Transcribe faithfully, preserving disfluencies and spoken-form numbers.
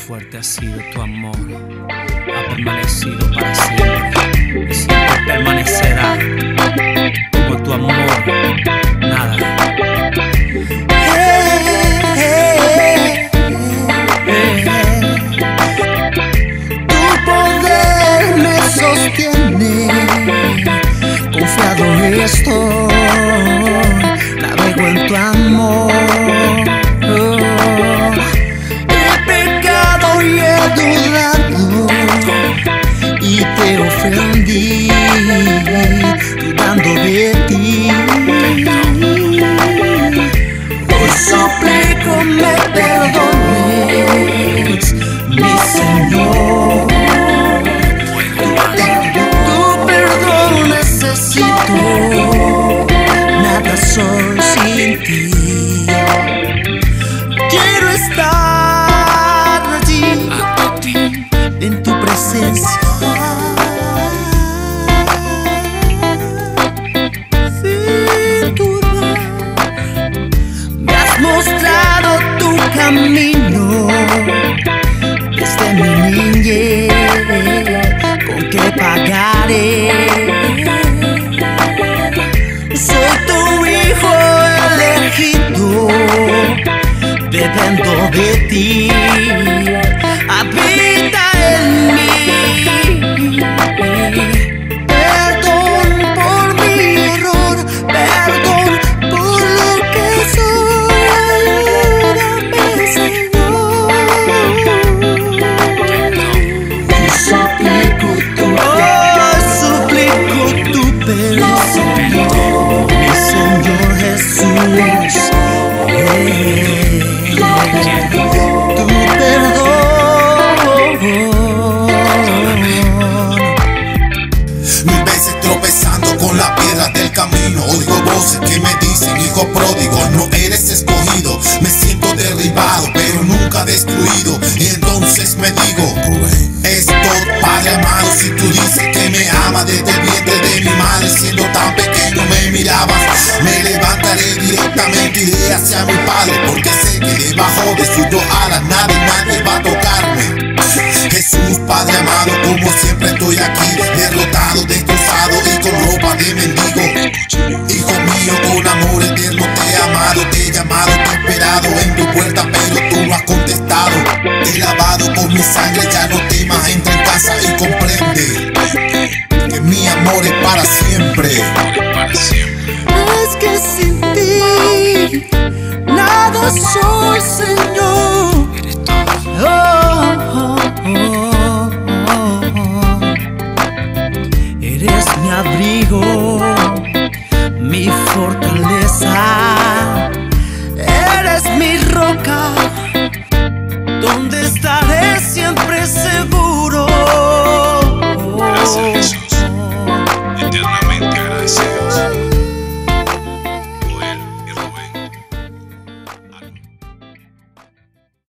fuerte ha sido tu amor, ha permanecido para siempre y siempre permanecerá. Como tu amor, nada. Tu poder me sostiene, confiado estoy, navego en tu amor. Y te ofendí, dudando de ti. Hoy suplico me perdones, mi Señor. Tu perdón necesito, nada soy sin ti. Quiero estar allí en tu presencia. Sin duda, me has mostrado tu camino desde mi niñez. ¿Con qué pagaré? Soy tu hijo elegido, dependo de ti. Habita en mí. Perdón por mi error, perdón por lo que soy. Ayúdame, Señor. Yo suplico tu perdón, oh, suplico tu perdón, mi Señor Jesús. Tu perdón. Mil veces tropezando con la piedra del camino, oigo voces que me dicen: hijo pródigo, no eres escogido. Me siento derribado pero nunca destruido. Y entonces me digo: esto, Padre amado, si tú dices que me amas desde el vientre de mi madre, siendo tan pequeño me mirabas, me levantaré directamente, iré hacia mi Padre, porque sé que debajo de sus dos alas nadie, nadie va a tocarme. Jesús, Padre amado, como siempre estoy aquí, derrotado, destrozado y con ropa de mendigo. Hijo mío, con amor eterno te he amado, te he llamado, te he esperado en tu puerta, pero tú no has contestado. Te he lavado con mi sangre, ya no temas, entra en casa y comprende que mi amor es para siempre. Es que sin ti nada soy, Señor. Oh, oh, oh, oh, oh. Eres mi abrigo, mi fortaleza.